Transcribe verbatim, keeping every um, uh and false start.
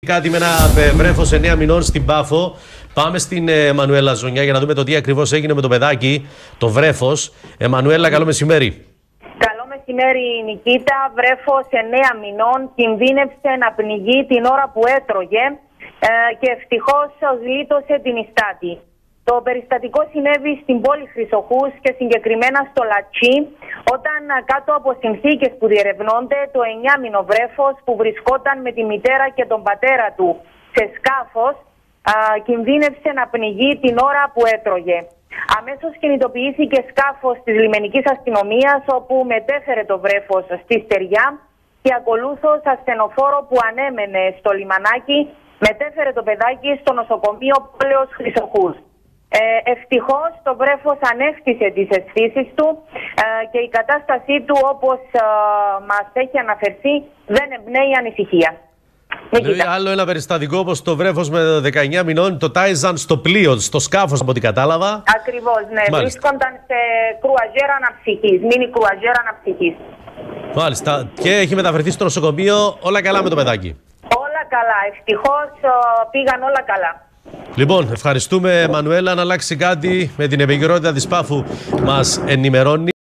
Κάτι με ένα βρέφος εννέα μηνών στην Πάφο. Πάμε στην Εμμανουέλα Ζωνιά για να δούμε το τι ακριβώς έγινε με το παιδάκι, το βρέφος. Εμμανουέλα, καλό μεσημέρι. Καλό μεσημέρι, Νικήτα. Βρέφος εννέα μηνών κινδύνευσε να πνιγεί την ώρα που έτρωγε ε, και ευτυχώς γλίτωσε την ιστάτη. Το περιστατικό συνέβη στην πόλη Χρυσοχούς και συγκεκριμένα στο Λατσί, όταν κάτω από συνθήκες που διερευνώνται το εννιάμηνο βρέφος που βρισκόταν με τη μητέρα και τον πατέρα του σε σκάφος α, κινδύνευσε να πνιγεί την ώρα που έτρωγε. Αμέσως κινητοποιήθηκε σκάφος της λιμενικής αστυνομίας, όπου μετέφερε το βρέφος στη στεριά και ακολούθως ασθενοφόρο που ανέμενε στο λιμανάκι μετέφερε το παιδάκι στο νοσοκομείο πόλεως Χρυσοχούς. Ε, ευτυχώς το βρέφος ανέκτησε τις αισθήσεις του ε, και η κατάστασή του, όπως ε, μας έχει αναφερθεί, δεν εμπνέει ανησυχία. Ναι, άλλο ένα περιστατικό, όπως το βρέφος με δεκαεννέα μηνών το τάιζαν στο πλοίο, στο σκάφος από ό,τι κατάλαβα. Ακριβώς, ναι. Μάλιστα. Βρίσκονταν σε κρουαζιέρα αναψυχής, μίνι κρουαζιέρα αναψυχής. Μάλιστα. Και έχει μεταφερθεί στο νοσοκομείο. Όλα καλά με το παιδάκι? Όλα καλά. Ευτυχώς ε, πήγαν όλα καλά. Λοιπόν, ευχαριστούμε, Εμμανουέλα. Αν αλλάξει κάτι με την επικαιρότητα της Πάφου μας ενημερώνει.